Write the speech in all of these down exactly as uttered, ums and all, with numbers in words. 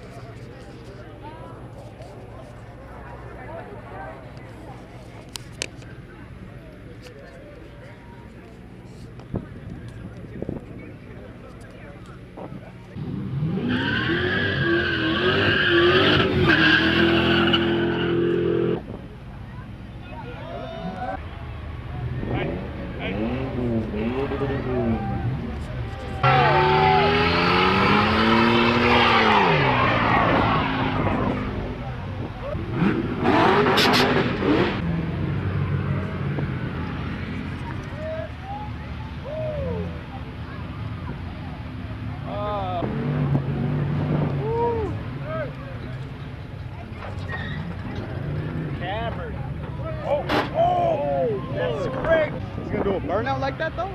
Burnout like that though?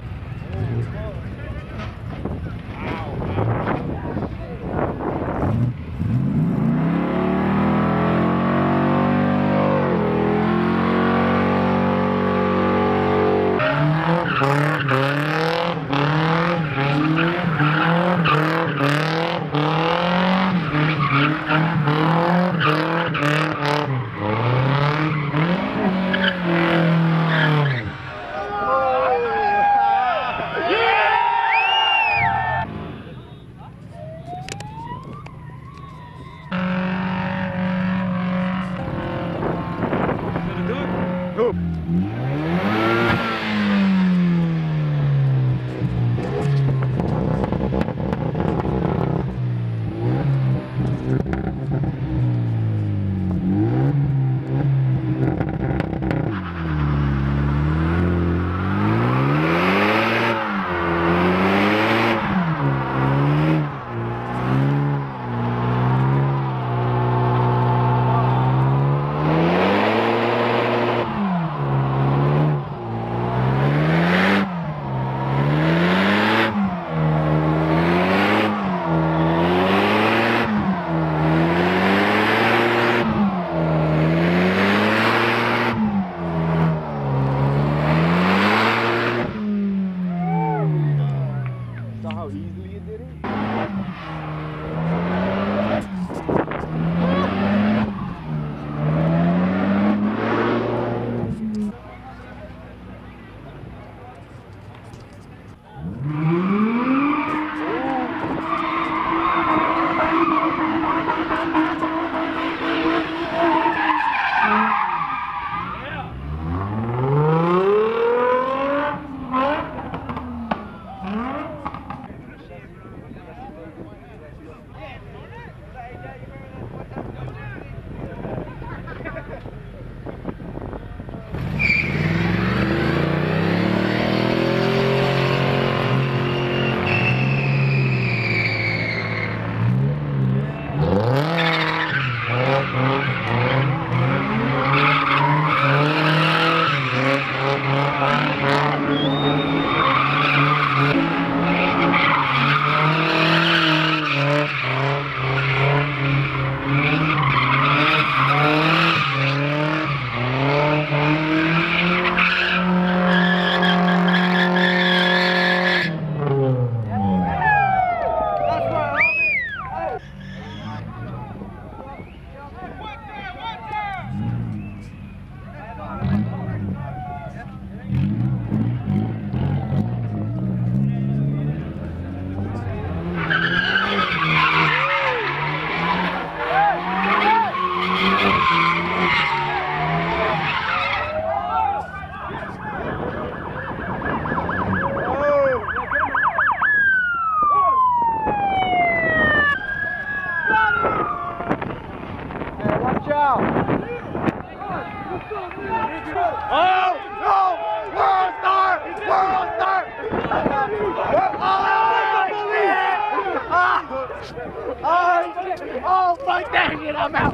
Oh, fuck that shit, I'm out.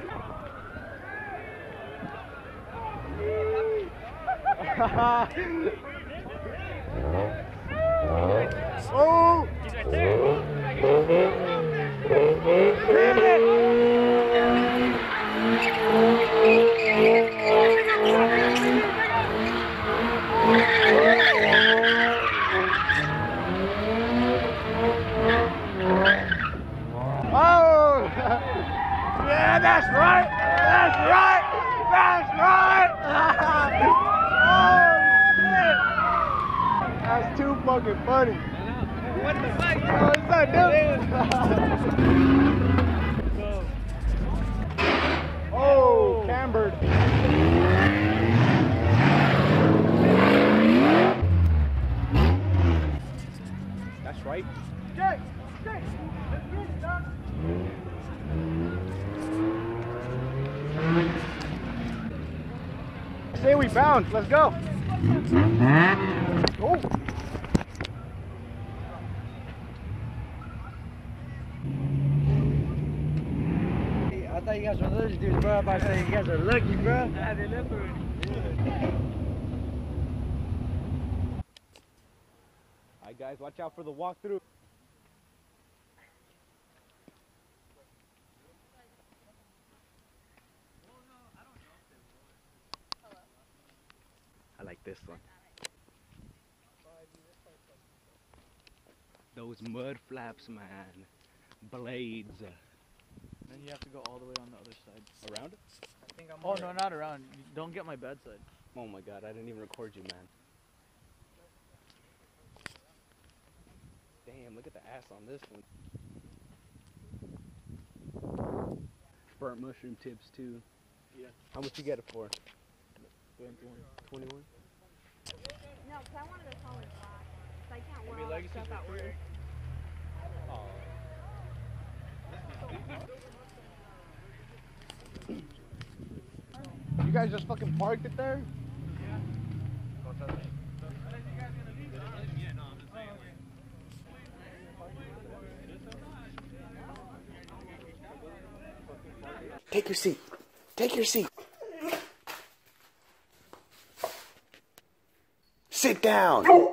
Oh! He's right there. Oh! that's right! That's right! That's right! Oh, shit! That's too fucking funny. What the fuck? Oh, what's up, dude? Oh, cambered. That's right. Jay, Jay, let's get it done. Say we bounce. Let's go. Oh. I thought you guys were those dudes, bro. I'm about to say you guys are lucky, bro. Nah, they live for it. Alright, guys, watch out for the walkthrough. I like this one. Those mud flaps, man. Blades. Then you have to go all the way on the other side. Around? I think I'm oh, no, not around. Don't get my bad side. Oh my god, I didn't even record you, man. Damn, look at the ass on this one. Burnt mushroom tips, too. Yeah. How much you get it for? twenty-one. twenty-one? No, because I wanted to call it black. So I can't wear Maybe all that legacy stuff for at free. work. You guys just fucking parked it there? Take your seat. Take your seat. Sit down.